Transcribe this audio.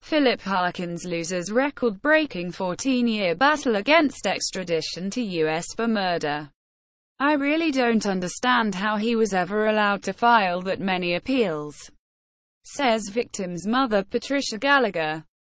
Phillip Harkins loses record-breaking 14-year battle against extradition to US for murder. I really don't understand how he was ever allowed to file that many appeals, says victim's mother Patricia Gallagher.